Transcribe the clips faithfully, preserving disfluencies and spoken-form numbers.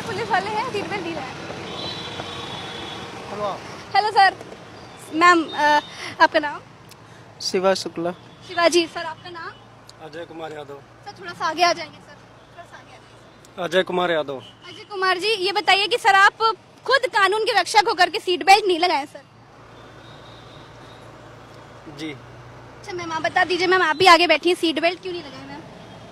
के पुलिस वाले हैं, सीट बेल्ट नहीं लगाए। हेलो सर, मैम आपका नाम? शिवा शुक्ला। शिवाजी। सर आपका नाम? अजय कुमार यादव। सर थोड़ा सा आगे आ जाएंगे सर, थोड़ा सा आगे आ जाएंगे। अजय कुमार यादव। अजय कुमार जी, ये बताइए कि सर आप खुद कानून के रक्षक होकर के सीट बेल्ट नहीं लगाए सर? जी। अच्छा मैम आप बता दीजिए, मैम आप भी आगे बैठी हैं, सीट बेल्ट क्यों नहीं लगाए मैम?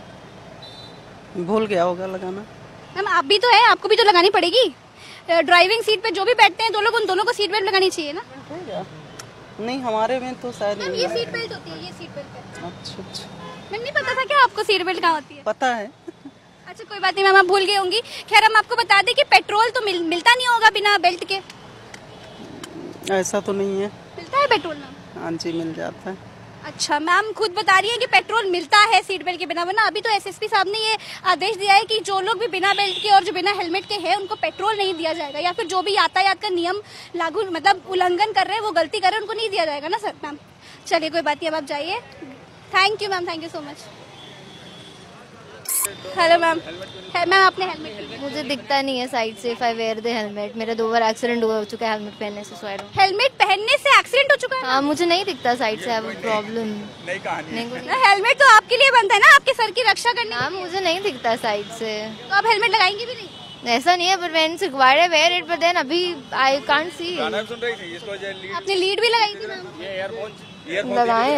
भूल गया होगा लगाना। मैम आप भी तो है, आपको भी तो लगानी पड़ेगी। ड्राइविंग सीट पे जो भी बैठते हैं दो लोग, उन दोनों को सीट बेल्ट लगानी चाहिए ना? नहीं हमारे में तो शायद मैम नहीं ये है। सीट बेल्ट होती है, ये सीट बेल्ट है। अच्छा अच्छा, मैम नहीं पता था क्या आपको सीट बेल्ट कहाँ होती है? पता है। अच्छा कोई बात नहीं मैम, आप भूल गई होंगी। खैर हम आपको बता दें कि पेट्रोल तो मिल, मिलता नहीं होगा बिना बेल्ट के। ऐसा तो नहीं है। मिलता है पेट्रोल मैम? हाँ जी मिल जाता है। अच्छा मैम खुद बता रही है कि पेट्रोल मिलता है सीट बेल्ट के बिना, वरना अभी तो एसएसपी साहब ने ये आदेश दिया है कि जो लोग भी बिना बेल्ट के और जो बिना हेलमेट के हैं उनको पेट्रोल नहीं दिया जाएगा, या फिर जो भी यातायात का नियम लागू मतलब उल्लंघन कर रहे हैं, वो गलती कर रहे हैं, उनको नहीं दिया जाएगा ना सर। मैम चलिए कोई बात नहीं, अब आप जाइए। Thank you ma'am, thank you so much. Hello ma'am, ma'am आपने हेलमेट? मुझे दिखता नहीं है साइड से। If I wear the helmet, मेरा दो बार एक्सीडेंट हुआ हो चुका है हेलमेट पहनने से। सो आई डोंट। हेलमेट पहनने से एक्सीडेंट हो चुका है? हाँ मुझे नहीं दिखता साइड से, आई प्रॉब्लम। नई कहानी नहीं, हेलमेट तो आपके लिए बनता है ना, आपके सर की रक्षा करने। हाँ मुझे नहीं दिखता साइड से। तो आप हेलमेट लगाएंगे भी नहीं? ऐसा नहीं है, but when it's required I wear it, but then अभी आई कांट सी। गाना सुन रही थी इसको जो लीड आपने लीड भी लगाई थी मैम? ये ईयरफोन ईयरफोन लगाए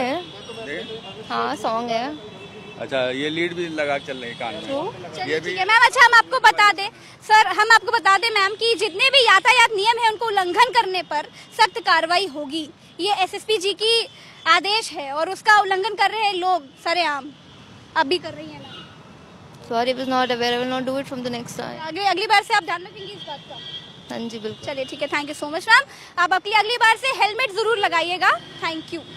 हैं। हाँ सॉन्ग है। अच्छा ये लीड भी लगा के चल रही है कान में। चलिए ठीक है मैम। अच्छा हम आपको बता दें सर, हम आपको बता दें मैम कि जितने भी यातायात नियम है उनको उल्लंघन करने पर सख्त कार्रवाई होगी। ये एसएसपी जी की आदेश है और उसका उल्लंघन कर रहे हैं लोग सरेआम। अब भी कर रही है ma'am. Sorry, was not aware. I will not do it from the next time. अगली अगली बार से आप ध्यान रखेंगे इस बात का? हाँ जी बिल्कुल। चलिए ठीक है, thank you so much ma'am. आप अगली अगली बार से हेलमेट जरूर लगाइएगा। Thank you.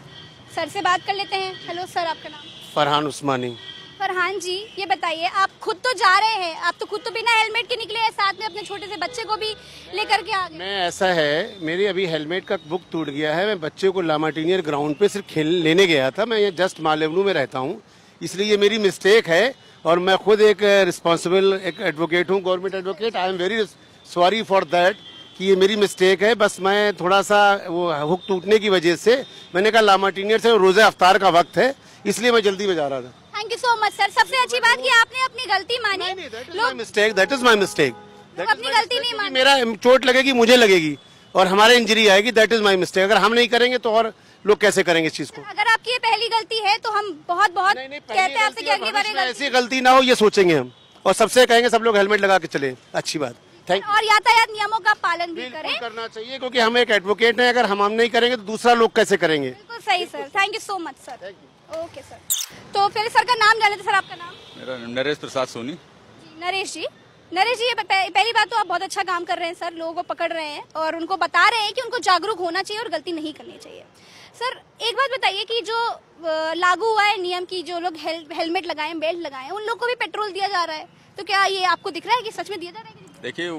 सर से बात कर लेते हैं। हेलो सर आपका नाम? फरहान उस्मानी। फरहान जी ये बताइए, आप खुद तो जा रहे हैं, आप तो खुद तो बिना हेलमेट के निकले हैं, साथ में अपने छोटे से बच्चे को भी लेकर के आ गए। मैं ऐसा है, मेरी अभी हेलमेट का बुक टूट गया है। मैं बच्चे को लामाटीनियर ग्राउंड पे सिर्फ खेल लेने गया था। मैं ये जस्ट मालेवनू में रहता हूँ, इसलिए ये मेरी मिस्टेक है और मैं खुद एक रिस्पॉन्सिबल एक एडवोकेट हूँ, government advocate. I am very sorry for that कि ये मेरी मिस्टेक है। बस मैं थोड़ा सा वो हुक टूटने की वजह से मैंने कहा लामाटीनियर से रोजे अफ्तार का वक्त है, इसलिए मैं जल्दी में जा रहा था। Thank you so much sir. सबसे अच्छी बात कि आपने अपनी गलती मानी। Mistake, that is my mistake. अपनी गलती नहीं मानी। मेरा चोट लगेगी, मुझे लगेगी और हमारे इंजरी आएगी, दैट इज माई मिस्टेक। अगर हम नहीं करेंगे तो और लोग कैसे करेंगे इस चीज को? अगर आपकी ये पहली गलती है तो हम बहुत बहुत कहते हैं आपसे कि अगली बार ऐसी गलती ना हो ये सोचेंगे हम, और सबसे कहेंगे सब लोग हेलमेट लगा के चले। अच्छी बात, थैंक और यातायात नियमों का पालन भी करें। करना चाहिए क्योंकि हम एक एडवोकेट हैं। अगर हम हम नहीं करेंगे तो दूसरा लोग कैसे करेंगे? बिल्कुल सही sir, thank you so much sir. Okay sir. तो फिर सर का नाम जाने थे। सर आपका नाम? मेरा नरेश प्रसाद सोनी। जी नरेश जी। नरेश जी ये पहली बात तो आप बहुत अच्छा काम कर रहे हैं सर, लोगों को पकड़ रहे हैं और उनको बता रहे हैं कि उनको जागरूक होना चाहिए और गलती नहीं करनी चाहिए। सर एक बात बताइए कि जो लागू हुआ है नियम की, जो लोग हेल, हेलमेट लगाए, बेल्ट लगाए, उन लोग को भी पेट्रोल दिया जा रहा है, तो क्या ये आपको दिख रहा है कि सच में दिया जा रहा है? देखिए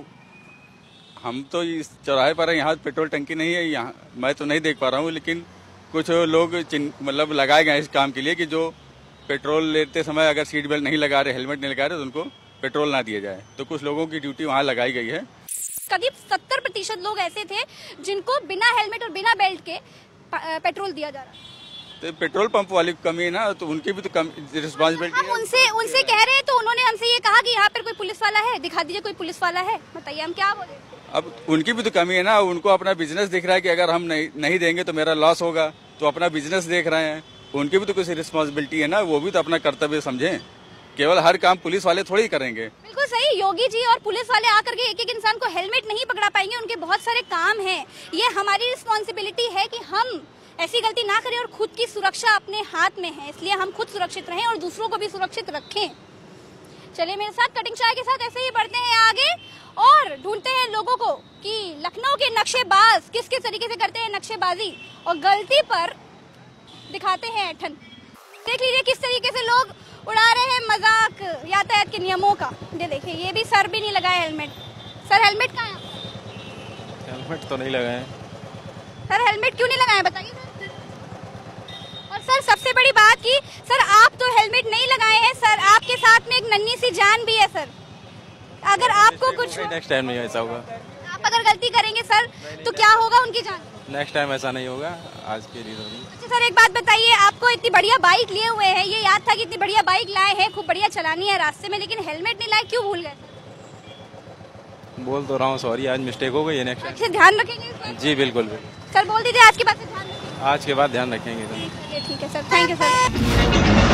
हम तो इस चौराहे पर यहाँ पेट्रोल टंकी नहीं है, यहाँ मैं तो नहीं देख पा रहा हूँ, लेकिन कुछ लोग मतलब लगाए गए इस काम के लिए कि जो पेट्रोल लेते समय अगर सीट बेल्ट नहीं लगा रहे, हेलमेट नहीं लगा रहे, तो उनको पेट्रोल ना दिया जाए। तो कुछ लोगों की ड्यूटी वहाँ लगाई गई है। करीब सत्तर प्रतिशत लोग ऐसे थे जिनको बिना हेलमेट और बिना बेल्ट के पेट्रोल दिया जा रहा है। तो पेट्रोल पंप वाली कमी है ना, तो उनकी भी तो रिस्पॉन्सिबिलिटी हम उनसे उनसे कह रहे हैं तो उन्होंने हमसे ये कहा कि यहाँ पर कोई पुलिस वाला है, दिखा दीजिए कोई पुलिस वाला है। बताइए हम क्या बोले? अब उनकी भी तो कमी है ना, उनको अपना बिजनेस दिख रहा है कि अगर हम नहीं नहीं देंगे तो मेरा लॉस होगा, तो अपना बिजनेस देख रहे हैं। उनकी भी तो कुछ रिस्पॉन्सिबिलिटी है ना, वो भी तो अपना कर्तव्य समझें। केवल हर काम पुलिस वाले थोड़ी करेंगे। बिल्कुल सही। योगी जी और पुलिस वाले आकर के एक एक इंसान को हेलमेट नहीं पकड़ा पाएंगे, उनके बहुत सारे काम हैं। ये हमारी रिस्पॉन्सिबिलिटी है कि हम ऐसी गलती ना करें और खुद की सुरक्षा अपने हाथ में है, इसलिए हम खुद सुरक्षित रहें और दूसरों को भी सुरक्षित रखें। चलिए मेरे साथ कटिंग चाय के साथ ऐसे ही बढ़ते हैं आगे और ढूंढते हैं लोगों को कि लखनऊ के नक्शेबाज किस किस तरीके से करते हैं नक्शेबाजी और गलती पर दिखाते हैं ऐठन। देख लीजिए किस तरीके से लोग उड़ा रहे हैं मजाक यातायात के नियमों का। ये देखिए ये भी सर भी नहीं लगाए हेलमेट। सर हेलमेट कहाँ है? हेलमेट तो नहीं लगाए। सर हेलमेट क्यों नहीं लगाए बताइए सर। और सर सबसे बड़ी बात की सर आप तो हेलमेट नहीं लगाए हैं सर, आपके साथ में एक नन्ही सी जान भी है सर। अगर आपको कुछ नेक्स्ट टाइम नहीं ऐसा होगा। आप अगर गलती करेंगे सर तो क्या होगा उनकी जान? नेक्स्ट टाइम ऐसा नहीं होगा। आज के लिए अच्छा सर, एक बात बताइए, आपको इतनी बढ़िया बाइक लिए हुए हैं, ये याद था कि इतनी बढ़िया बाइक लाए हैं, खूब बढ़िया चलानी है रास्ते में, लेकिन हेलमेट नहीं लाए, क्यों भूल गए? बोल तो रहा हूँ, सॉरी, आज मिस्टेक हो गई है। नेक्स्ट अच्छे ध्यान रखेंगे इस बात? जी बिल्कुल भी। सर बोल दीजिए आज के बाद से ध्यान रखेंगे। आज के बाद ध्यान रखेंगे। ठीक है सर, थैंक यू सर।